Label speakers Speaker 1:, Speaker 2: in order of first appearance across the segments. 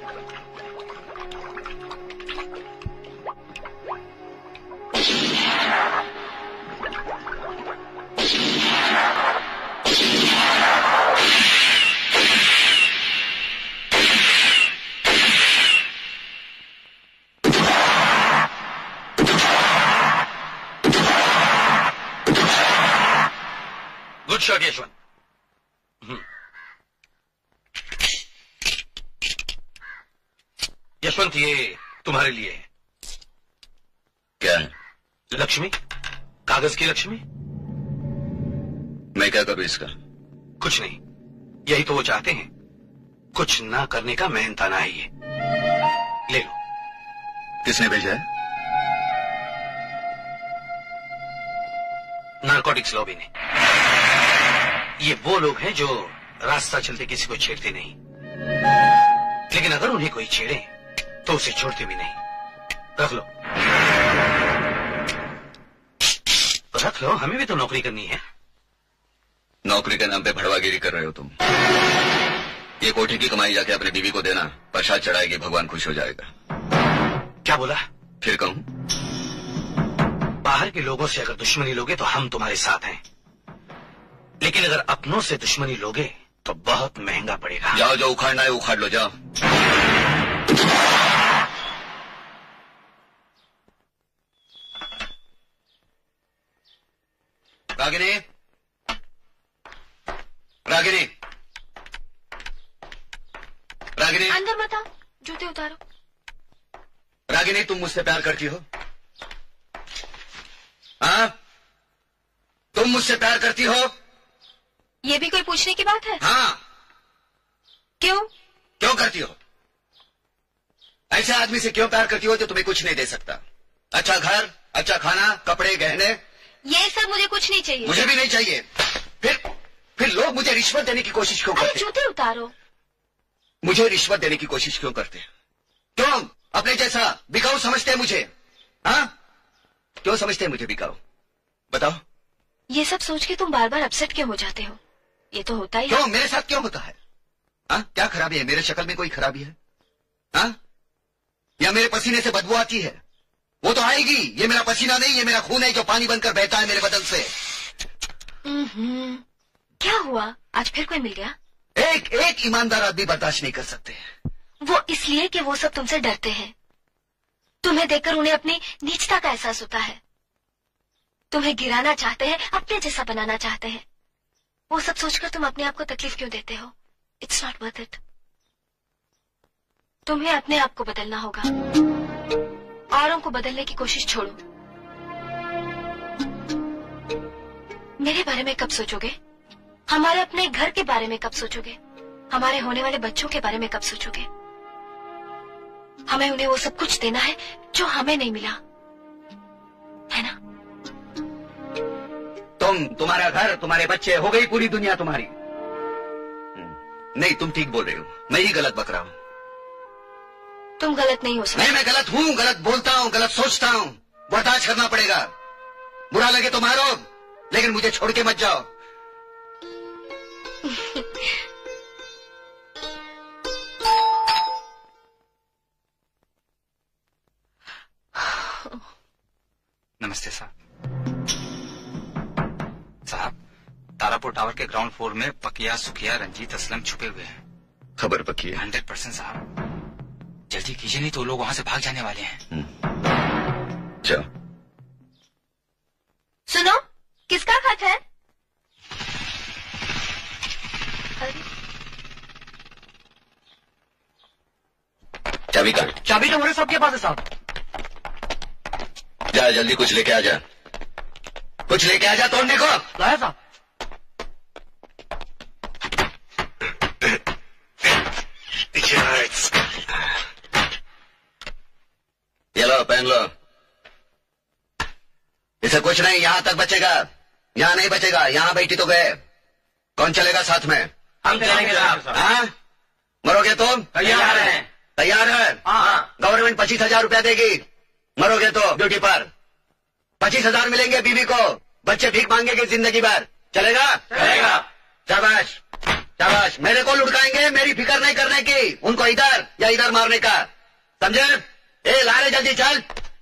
Speaker 1: Good shot Yashwant. Yashwant, ये तुम्हारे लिए है।
Speaker 2: क्या है?
Speaker 1: लक्ष्मी, कागज की लक्ष्मी।
Speaker 2: मैं क्या करूं इसका?
Speaker 1: कुछ नहीं, यही तो वो चाहते हैं। कुछ ना करने का मेहनताना है ये। ले लो।
Speaker 2: किसने भेजा है?
Speaker 1: नारकोटिक्स लॉबी ने। ये वो लोग हैं जो रास्ता चलते किसी को छेड़ते नहीं, लेकिन अगर उन्हें कोई छेड़े तो उसे छोड़ते भी नहीं। रख लो, रख लो, हमें भी तो नौकरी करनी है।
Speaker 2: नौकरी के नाम पे भड़वागिरी कर रहे हो तुम। ये कोठी की कमाई जाके अपने बीवी को देना, प्रसाद चढ़ाएगी, भगवान खुश हो जाएगा।
Speaker 1: क्या बोला?
Speaker 2: फिर कहूं?
Speaker 1: बाहर के लोगों से अगर दुश्मनी लोगे तो हम तुम्हारे साथ हैं, लेकिन अगर अपनों से दुश्मनी लोगे तो बहुत महंगा पड़ेगा।
Speaker 2: जाओ, जो उखाड़ना है उखाड़ लो, जाओ। रागिनी, रागिनी, रागिनी,
Speaker 3: अंदर मत आओ, जूते उतारो।
Speaker 2: रागिनी, तुम मुझसे प्यार करती हो? हाँ, तुम मुझसे प्यार करती हो?
Speaker 3: ये भी कोई पूछने की बात है?
Speaker 2: हाँ।
Speaker 3: क्यों?
Speaker 2: क्यों करती हो? ऐसे आदमी से क्यों प्यार करती हो जो तुम्हें कुछ नहीं दे सकता? अच्छा घर, अच्छा खाना, कपड़े, गहने,
Speaker 3: ये सब मुझे कुछ नहीं चाहिए।
Speaker 2: मुझे भी नहीं चाहिए। फिर लोग मुझे रिश्वत देने की कोशिश क्यों करते?
Speaker 3: जूते उतारो।
Speaker 2: मुझे रिश्वत देने की कोशिश क्यों करते? क्यों? अपने जैसा बिकाऊ समझते हैं मुझे? हाँ, क्यों समझते हैं मुझे बिकाऊ? बताओ।
Speaker 3: ये सब सोच के तुम बार बार अपसेट क्यों हो जाते हो? ये तो होता ही।
Speaker 2: क्यों? मेरे साथ क्यों होता है? हाँ, क्या खराबी है? मेरे शक्ल में कोई खराबी है? हाँ, या मेरे पसीने से बदबू आती है? वो तो आएगी। ये मेरा पसीना नहीं, ये मेरा खून है जो पानी बनकर बहता है मेरे बदन से।
Speaker 3: क्या हुआ? आज फिर कोई मिल गया?
Speaker 2: एक ईमानदार आदमी बर्दाश्त नहीं कर सकते।
Speaker 3: वो इसलिए कि वो सब तुमसे डरते हैं। तुम्हें देखकर उन्हें अपनी नीचता का एहसास होता है। तुम्हें गिराना चाहते हैं, अपने जैसा बनाना चाहते हैं। वो सब सोचकर तुम अपने आप को तकलीफ क्यों देते हो? It's not worth it. तुम्हें अपने आप को बदलना होगा। औरों को बदलने की कोशिश छोड़ो। मेरे बारे में कब सोचोगे? हमारे अपने घर के बारे में कब सोचोगे? हमारे होने वाले बच्चों के बारे में कब सोचोगे? हमें उन्हें वो सब कुछ देना है जो हमें नहीं मिला, है ना?
Speaker 2: तुम्हारा घर, तुम्हारे बच्चे, हो गई पूरी दुनिया तुम्हारी। नहीं, तुम ठीक बोल रहे हो, मैं ही गलत बक रहा हूं।
Speaker 3: तुम गलत नहीं हो सकते।
Speaker 2: नहीं, मैं गलत हूं, गलत बोलता हूं, गलत सोचता हूं। बर्दाश्त करना पड़ेगा। बुरा लगे तो मारो, लेकिन मुझे छोड़ के मत जाओ।
Speaker 4: नमस्ते साहब। तारापुर टावर के ग्राउंड फ्लोर में पकिया, सुखिया, रंजीत, असलम छुपे हुए हैं।
Speaker 2: खबर पक्की है?
Speaker 4: 100% साहब। जल्दी कीजिए, नहीं तो लोग वहां से भाग जाने वाले हैं।
Speaker 2: चलो।
Speaker 3: सुनो, किसका खत है?
Speaker 2: चाबी का?
Speaker 5: चाबी तो मेरे सबके पास है साहब।
Speaker 2: जा जल्दी, कुछ लेके आ जा, कुछ लेके आ जा तोड़ने को।
Speaker 5: लाया साहब।
Speaker 2: ये लो, पहन लो। इसे कुछ नहीं, यहां तक बचेगा, यहां नहीं बचेगा। यहां बैठी तो गए। कौन चलेगा साथ में?
Speaker 5: हम चलेंगे साहब।
Speaker 2: हाँ, मरोगे तुम?
Speaker 5: तैयार हैं।
Speaker 2: तैयार है?
Speaker 5: हाँ।
Speaker 2: गवर्नमेंट 25,000 रुपया देगी, मरोगे तो ड्यूटी पर। 25,000 मिलेंगे बीवी को, बच्चे भीख मांगेंगे जिंदगी भर। चलेगा?
Speaker 5: चलेगा।
Speaker 2: शाबाश। शाबाश। मेरे को लुढ़काएंगे, मेरी फिक्र नहीं करने की, उनको इधर या इधर मारने का, समझे? ए लारे जल्दी चल।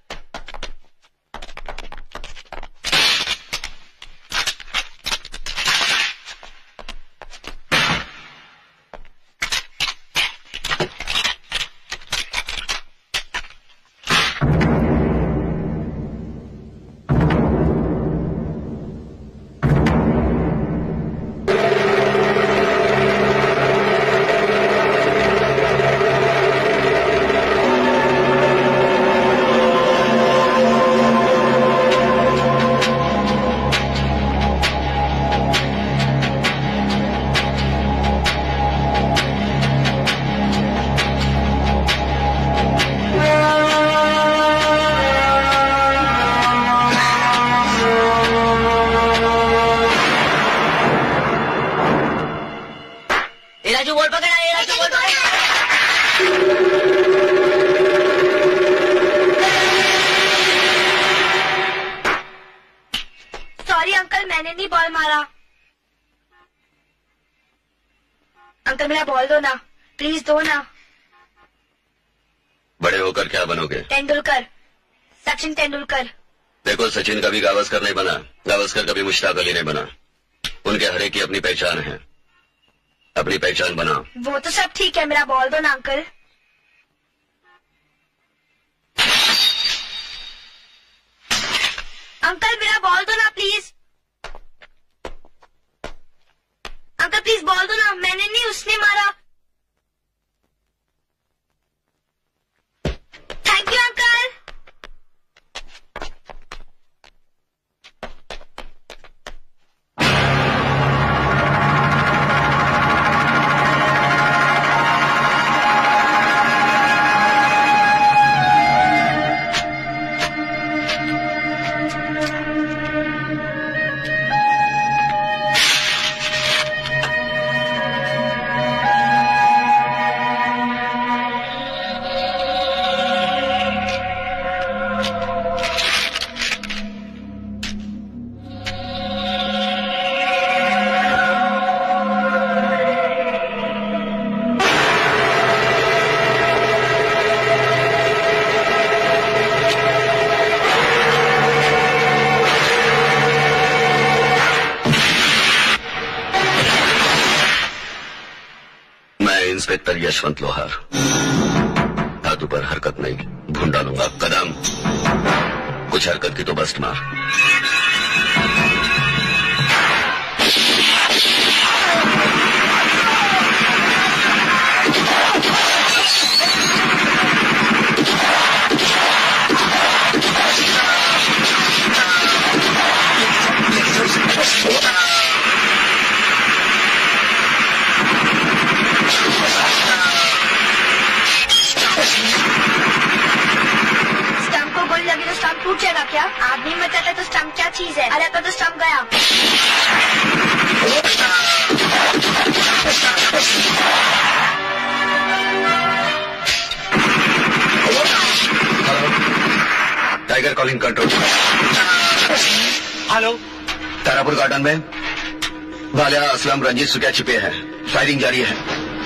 Speaker 3: सॉरी अंकल, मैंने नहीं बॉल मारा। अंकल मेरा बॉल दो ना, प्लीज दो ना।
Speaker 2: बड़े होकर क्या बनोगे?
Speaker 3: तेंदुलकर, सचिन तेंदुलकर।
Speaker 2: देखो सचिन कभी गावस्कर नहीं बना, गावस्कर कभी मुश्ताक अली नहीं बना। उनके हर एक की अपनी पहचान है, अपनी पहचान बना।
Speaker 3: वो तो सब ठीक है, मेरा बॉल दो ना अंकल। अंकल मेरा बॉल दो ना प्लीज। अंकल प्लीज बॉल दो ना, मैंने नहीं, उसने मारा। Thank you uncle.
Speaker 2: Inspector Yashwant Lohar, हाथ ऊपर हरकत नहीं, भून डालूंगा कदम। कुछ हरकत की तो बस्ट मार।
Speaker 3: स्टंप को गोली लगी तो स्टंप टूट जाएगा क्या? आदमी मर जाता है तो स्टंप क्या चीज है? अरे तो स्टंप गया।
Speaker 2: Tiger calling control.
Speaker 5: Hello,
Speaker 2: Tarapur garden में वालिया, असलम, रंजीत सुखिया छिपे हैं। फायरिंग जारी है।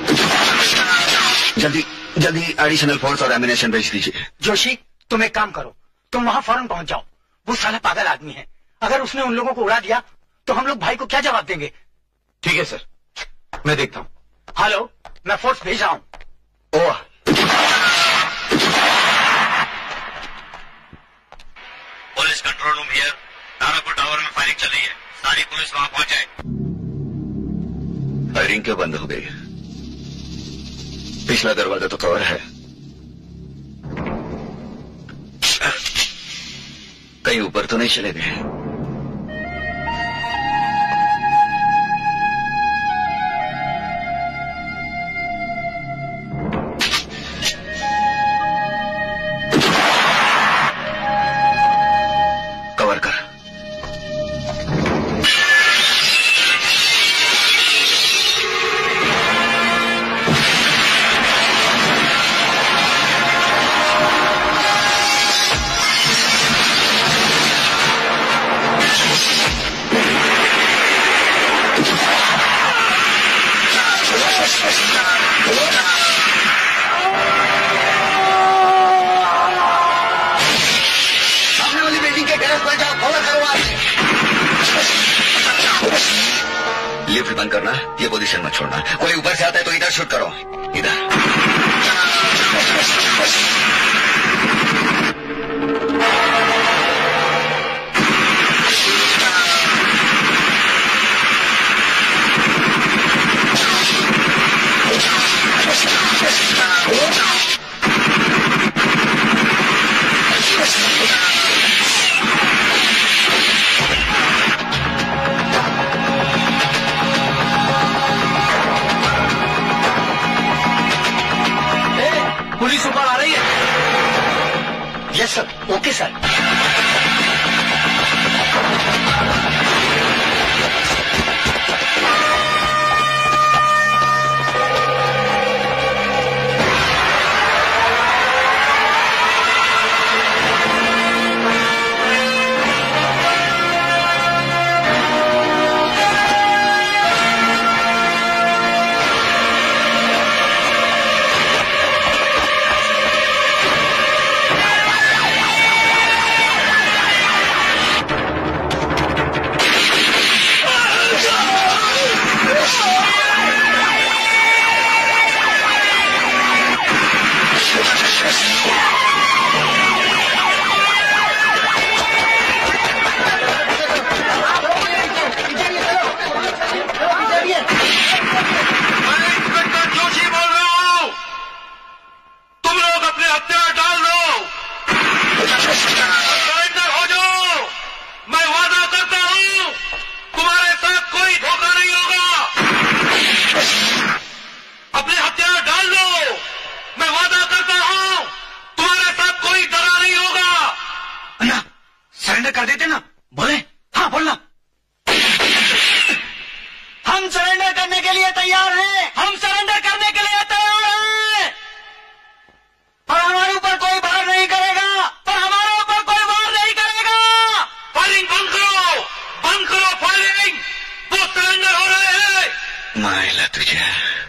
Speaker 2: जल्दी जल्दी एडिशनल फोर्स और एमिनेशन भेज दीजिए।
Speaker 5: जोशी तुम एक काम करो, तुम वहाँ फौरन पहुँच जाओ। वो साला पागल आदमी है, अगर उसने उन लोगों को उड़ा दिया तो हम लोग भाई को क्या जवाब देंगे?
Speaker 1: ठीक है सर, मैं देखता हूँ।
Speaker 5: हेलो, मैं फोर्स भेज रहा हूँ।
Speaker 2: Oh,
Speaker 1: police control room here. Tarapur tower में फायरिंग चल रही है, सारी पुलिस वहाँ पहुँच जाए।
Speaker 2: फायरिंग क्यों बंद हो गई? पिछला दरवाजा तो कवर है। कहीं ऊपर तो नहीं चले गए? कवर कर। नोट करो इधर।
Speaker 1: पुलिस ऊपर आ रही है।
Speaker 5: Yes sir, okay sir.
Speaker 1: Surrender कर देते ना। बोले हाँ बोलना।
Speaker 5: हम सरेंडर करने के लिए तैयार हैं।
Speaker 1: हम सरेंडर करने के लिए तैयार हैं।
Speaker 5: और हमारे ऊपर कोई वार नहीं करेगा।
Speaker 1: पर हमारे ऊपर कोई वार नहीं करेगा। फायरिंग बंद करो, बंद करो फायरिंग। वो सरेंडर हो रहे हैं।
Speaker 2: मायला तुझे